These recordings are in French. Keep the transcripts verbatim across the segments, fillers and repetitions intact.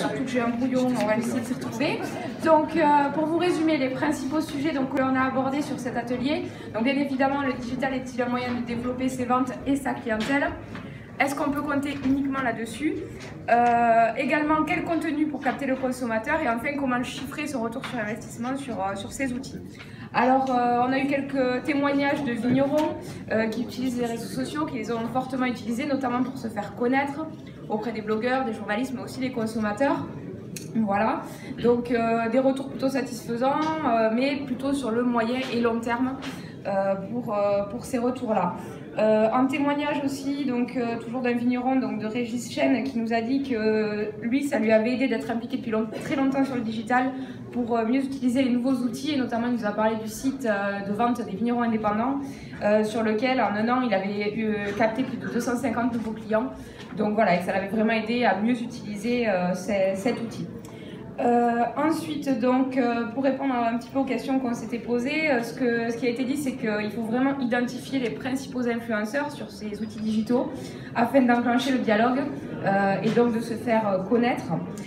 surtout que j'ai un brouillon, on va essayer de s'y retrouver. Donc, euh, pour vous résumer les principaux sujets donc, que l'on a abordés sur cet atelier, donc bien évidemment, le digital est-il un moyen de développer ses ventes et sa clientèle? Est-ce qu'on peut compter uniquement là-dessus? euh, Également, quel contenu pour capter le consommateur? Et enfin, comment chiffrer son retour sur investissement sur, euh, sur ces outils? Alors, euh, on a eu quelques témoignages de vignerons euh, qui utilisent les réseaux sociaux, qui les ont fortement utilisés, notamment pour se faire connaître auprès des blogueurs, des journalistes, mais aussi des consommateurs. Voilà, donc euh, des retours plutôt satisfaisants, euh, mais plutôt sur le moyen et long terme euh, pour, euh, pour ces retours-là. Euh, un témoignage aussi, donc euh, toujours d'un vigneron, donc de Régis Chêne, qui nous a dit que euh, lui, ça lui avait aidé d'être impliqué depuis long, très longtemps sur le digital pour euh, mieux utiliser les nouveaux outils, et notamment il nous a parlé du site euh, de vente des vignerons indépendants, euh, sur lequel en un an il avait eu, capté plus de deux cent cinquante nouveaux clients. Donc voilà, et ça l'avait vraiment aidé à mieux utiliser euh, ces, cet outil. Euh, ensuite, donc, euh, pour répondre un petit peu aux questions qu'on s'était posées, euh, ce, que, ce qui a été dit, c'est qu'il faut vraiment identifier les principaux influenceurs sur ces outils digitaux afin d'enclencher le dialogue euh, et donc de se faire euh, connaître.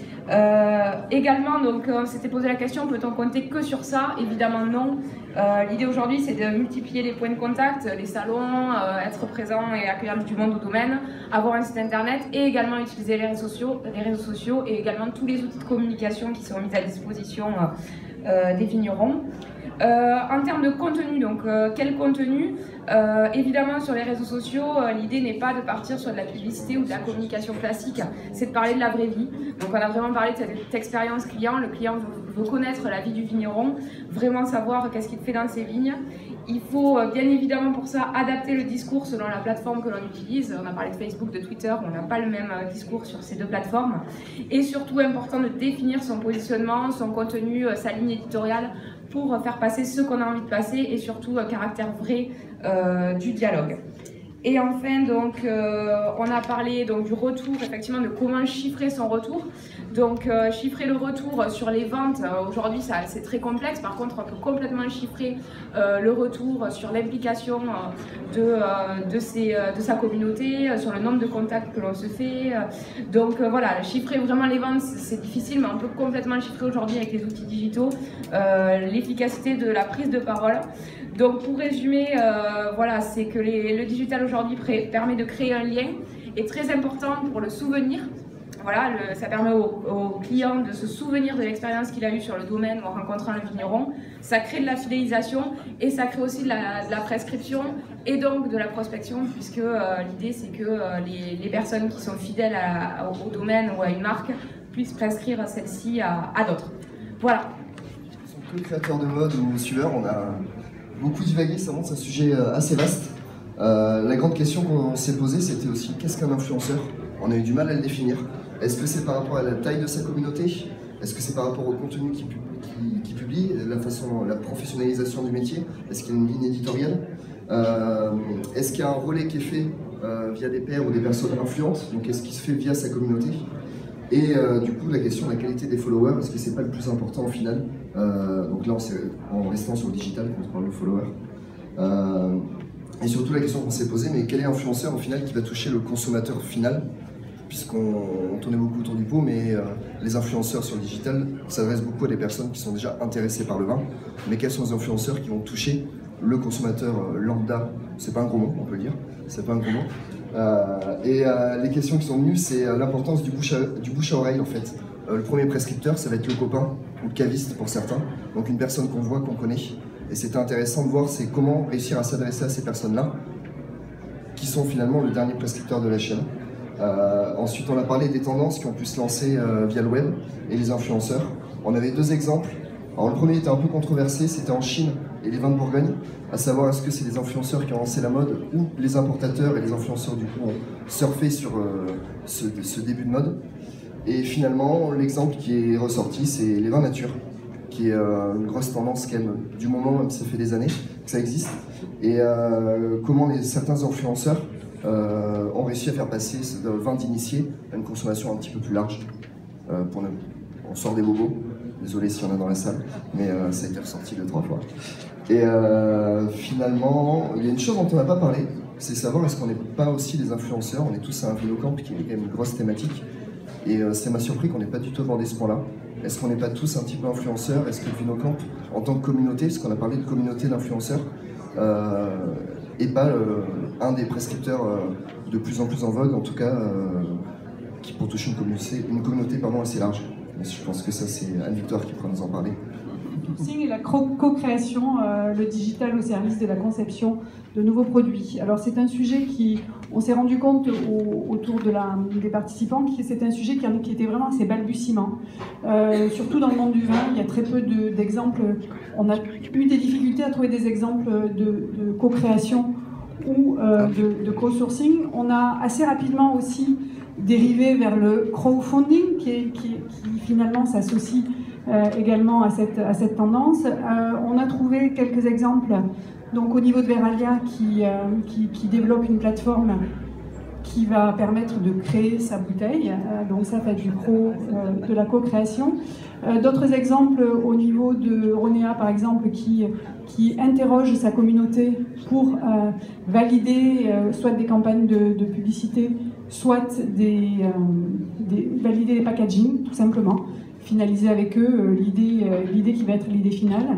Euh, également, donc, on s'était posé la question, peut-on compter que sur ça? Évidemment non. Euh, L'idée aujourd'hui, c'est de multiplier les points de contact, les salons, euh, être présent et accueillir du monde au domaine, avoir un site internet et également utiliser les réseaux sociaux, les réseaux sociaux et également tous les outils de communication qui sont mis à disposition euh, des vignerons. Euh, en termes de contenu, donc euh, quel contenu? euh, Évidemment sur les réseaux sociaux, euh, l'idée n'est pas de partir sur de la publicité ou de la communication classique, c'est de parler de la vraie vie. Donc on a vraiment parlé de cette expérience client, le client veut, veut connaître la vie du vigneron, vraiment savoir qu'est-ce qu'il fait dans ses vignes. Il faut euh, bien évidemment pour ça adapter le discours selon la plateforme que l'on utilise. On a parlé de Facebook, de Twitter, on n'a pas le même euh, discours sur ces deux plateformes. Et surtout important de définir son positionnement, son contenu, euh, sa ligne éditoriale, pour faire passer ce qu'on a envie de passer et surtout un caractère vrai euh, du dialogue. Et enfin, donc, euh, on a parlé donc, du retour, effectivement, de comment chiffrer son retour. Donc, euh, chiffrer le retour sur les ventes, euh, aujourd'hui, c'est très complexe. Par contre, on peut complètement chiffrer euh, le retour sur l'implication euh, de, euh, de, ses, euh, de sa communauté, euh, sur le nombre de contacts que l'on se fait. Donc, euh, voilà, chiffrer vraiment les ventes, c'est difficile, mais on peut complètement chiffrer aujourd'hui avec les outils digitaux euh, l'efficacité de la prise de parole. Donc, pour résumer, euh, voilà, c'est que les, le digital aujourd'hui permet de créer un lien, est très important pour le souvenir. Voilà, le, ça permet au, au client de se souvenir de l'expérience qu'il a eue sur le domaine en rencontrant le vigneron. Ça crée de la fidélisation et ça crée aussi de la, de la prescription et donc de la prospection, puisque euh, l'idée c'est que euh, les, les personnes qui sont fidèles à, au, au domaine ou à une marque puissent prescrire celle-ci à, à d'autres. Voilà. En tant que créateur de mode ou suiveur, on a beaucoup divagué, ça montre un sujet assez vaste. Euh, la grande question qu'on s'est posée, c'était aussi qu'est-ce qu'un influenceur? On a eu du mal à le définir. Est-ce que c'est par rapport à la taille de sa communauté? Est-ce que c'est par rapport au contenu qu'il qui, qui publie, la façon, la professionnalisation du métier? Est-ce qu'il y a une ligne éditoriale? euh, Est-ce qu'il y a un relais qui est fait euh, via des pairs ou des personnes influentes? Donc est-ce qu'il se fait via sa communauté? Et euh, du coup, la question de la qualité des followers, parce que c'est pas le plus important au final. Euh, donc là, on en restant sur le digital, quand on parle de followers. Euh, et surtout la question qu'on s'est posée, mais quel est l'influenceur au final qui va toucher le consommateur final? Puisqu'on tournait beaucoup autour du pot, mais euh, les influenceurs sur le digital s'adressent beaucoup à des personnes qui sont déjà intéressées par le vin. Mais quels sont les influenceurs qui vont toucher le consommateur euh, lambda? C'est pas un gros mot, on peut le dire. C'est pas un gros mot. Euh, et euh, les questions qui sont venues, c'est euh, l'importance du bouche à, du bouche à oreille en fait. Euh, le premier prescripteur, ça va être le copain ou le caviste pour certains. Donc une personne qu'on voit, qu'on connaît. Et c'était intéressant de voir c'est comment réussir à s'adresser à ces personnes-là, qui sont finalement le dernier prescripteur de la chaîne. Euh, ensuite, on a parlé des tendances qui ont pu se lancer euh, via le web et les influenceurs. On avait deux exemples. Alors, le premier était un peu controversé, c'était en Chine et les vins de Bourgogne, à savoir est-ce que c'est les influenceurs qui ont lancé la mode ou les importateurs et les influenceurs du coup ont surfé sur euh, ce, ce début de mode. Et finalement, l'exemple qui est ressorti, c'est les vins nature, qui est euh, une grosse tendance quand même du moment, même si ça fait des années que ça existe. Et euh, comment les, certains influenceurs Euh, ont réussi à faire passer ce vin d'initié à une consommation un petit peu plus large. Euh, pour ne... On sort des bobos, désolé s'il y en a dans la salle, mais euh, ça a été ressorti deux, trois fois. Et euh, finalement, il y a une chose dont on n'a pas parlé, c'est savoir est-ce qu'on n'est pas aussi des influenceurs, on est tous à un Vinocamp qui est quand même une grosse thématique, Et euh, ça m'a surpris qu'on n'ait pas du tout abordé ce point-là. Est-ce qu'on n'est pas tous un petit peu influenceurs? Est-ce que Vinocamp, en tant que communauté, parce qu'on a parlé de communauté d'influenceurs, euh, et pas euh, un des prescripteurs euh, de plus en plus en vogue, en tout cas, euh, qui pour toucher une communauté, une communauté pardon, assez large. Et je pense que ça, c'est Anne-Victoire qui pourra nous en parler. Et la co-création, euh, le digital au service de la conception de nouveaux produits. Alors c'est un sujet qui, on s'est rendu compte au, autour de la, des participants, que c'est un sujet qui, qui était vraiment assez balbutiement. Euh, surtout dans le monde du vin, il y a très peu d'exemples. De, on a eu des difficultés à trouver des exemples de, de co-création ou euh, de, de co-sourcing. On a assez rapidement aussi dérivé vers le crowdfunding, qui, est, qui, qui finalement s'associe Euh, également à cette, à cette tendance. Euh, on a trouvé quelques exemples donc, au niveau de Veralia qui, euh, qui, qui développe une plateforme qui va permettre de créer sa bouteille. Euh, donc ça fait du pro, euh, de la co-création. Euh, D'autres exemples au niveau de Ronéa par exemple qui, qui interroge sa communauté pour euh, valider euh, soit des campagnes de, de publicité, soit des, euh, des, valider les packaging tout simplement. Finaliser avec eux euh, l'idée euh, l'idée qui va être l'idée finale.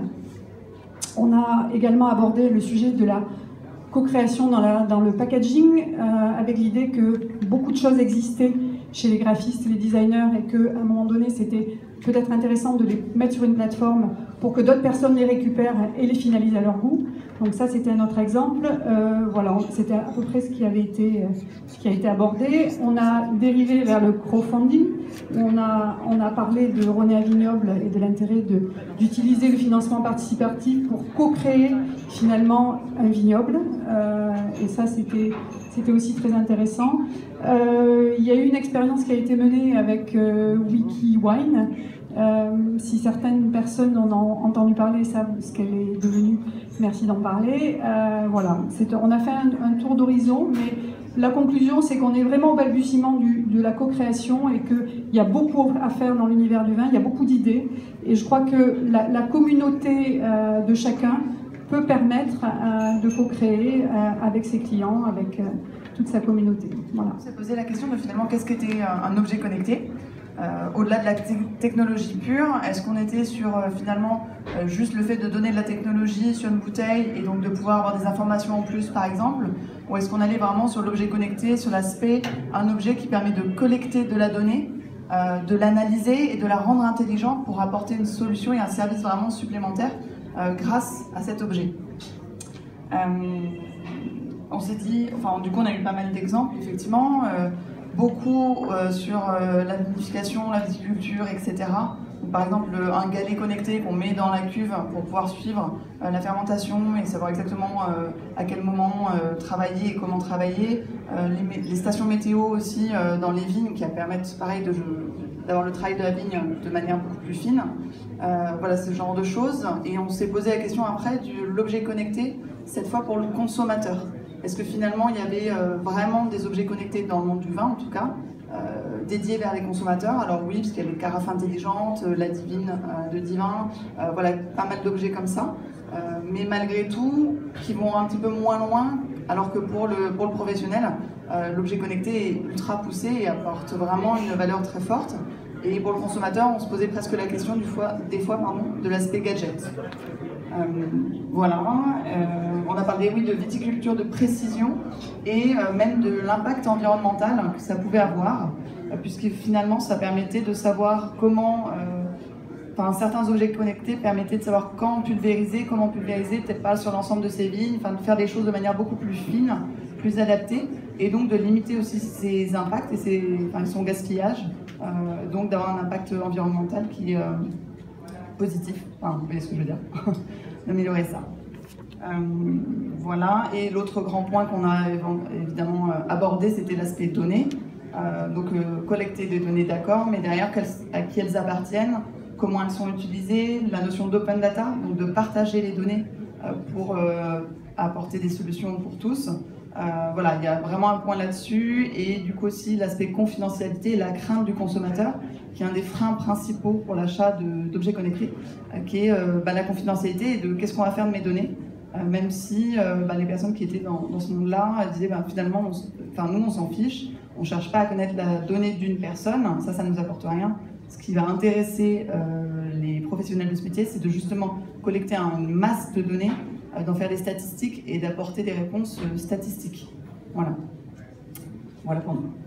On a également abordé le sujet de la co-création dans, la, dans le packaging euh, avec l'idée que beaucoup de choses existaient chez les graphistes et les designers et qu'à un moment donné c'était peut-être intéressant de les mettre sur une plateforme pour que d'autres personnes les récupèrent et les finalisent à leur goût. Donc ça c'était un autre exemple. Euh, voilà, c'était à peu près ce qui avait été, ce qui a été abordé. On a dérivé vers le crowdfunding. On a, on a parlé de Ronéa Vignoble et de l'intérêt d'utiliser le financement participatif pour co-créer finalement un vignoble. Euh, et ça c'était c'était aussi très intéressant. Euh, il y a eu une expérience qui a été menée avec euh, WikiWine. Euh, si certaines personnes en ont entendu parler, savent ce qu'elle est devenue, merci d'en parler. Euh, voilà, on a fait un, un tour d'horizon, mais la conclusion, c'est qu'on est vraiment au balbutiement du, de la co-création et qu'il y a beaucoup à faire dans l'univers du vin, il y a beaucoup d'idées. Et je crois que la, la communauté euh, de chacun peut permettre euh, de co-créer euh, avec ses clients, avec euh, toute sa communauté. Voilà. On s'est posé la question de finalement qu'est-ce qu'était un objet connecté euh, au-delà de la te technologie pure. Est-ce qu'on était sur euh, finalement euh, juste le fait de donner de la technologie sur une bouteille et donc de pouvoir avoir des informations en plus par exemple, ou est-ce qu'on allait vraiment sur l'objet connecté, sur l'aspect un objet qui permet de collecter de la donnée, euh, de l'analyser et de la rendre intelligente pour apporter une solution et un service vraiment supplémentaire Euh, grâce à cet objet. Euh, on s'est dit, enfin du coup on a eu pas mal d'exemples effectivement, euh, beaucoup euh, sur euh, la vinification, la viticulture, et cetera. Donc, par exemple un galet connecté qu'on met dans la cuve pour pouvoir suivre euh, la fermentation et savoir exactement euh, à quel moment euh, travailler et comment travailler. Euh, les, les stations météo aussi euh, dans les vignes qui permettent pareil de d'avoir le travail de la vigne de manière beaucoup plus fine. Euh, voilà, ce genre de choses. Et on s'est posé la question après de l'objet connecté, cette fois pour le consommateur. Est-ce que finalement il y avait euh, vraiment des objets connectés dans le monde du vin, en tout cas, euh, dédiés vers les consommateurs? Alors oui, parce qu'il y a les carafes intelligentes, euh, la divine euh, de Divin, euh, voilà, pas mal d'objets comme ça. Euh, mais malgré tout, qui vont un petit peu moins loin, alors que pour le, pour le professionnel, euh, l'objet connecté est ultra poussé et apporte vraiment une valeur très forte. Et pour le consommateur, on se posait presque la question du fois, des fois pardon, de l'aspect gadget. Euh, voilà, euh, on a parlé oui, de viticulture de précision et euh, même de l'impact environnemental que ça pouvait avoir, euh, puisque finalement ça permettait de savoir comment, euh, enfin certains objets connectés permettaient de savoir quand pulvériser, comment pulvériser, peut-être pas sur l'ensemble de ses vignes, enfin de faire des choses de manière beaucoup plus fine, plus adaptée, et donc de limiter aussi ses impacts et ses, enfin, son gaspillage. Euh, donc d'avoir un impact environnemental qui est euh, positif, enfin, vous voyez ce que je veux dire, d'améliorer ça. Euh, voilà, et l'autre grand point qu'on a évidemment abordé, c'était l'aspect données. Euh, donc euh, collecter des données, d'accord, mais derrière à qui elles appartiennent, comment elles sont utilisées, la notion d'open data, donc de partager les données euh, pour euh, apporter des solutions pour tous. Euh, voilà, il y a vraiment un point là-dessus, et du coup aussi l'aspect confidentialité et la crainte du consommateur, qui est un des freins principaux pour l'achat d'objets connectés, euh, qui est euh, bah, la confidentialité et de qu'est-ce qu'on va faire de mes données, euh, même si euh, bah, les personnes qui étaient dans, dans ce monde-là disaient bah, finalement, on, enfin, nous on s'en fiche, On ne cherche pas à connaître la donnée d'une personne, ça, ça ne nous apporte rien. Ce qui va intéresser euh, les professionnels de ce métier, c'est de justement collecter une masse de données, euh, d'en faire des statistiques et d'apporter des réponses euh, statistiques. Voilà. Voilà pour nous.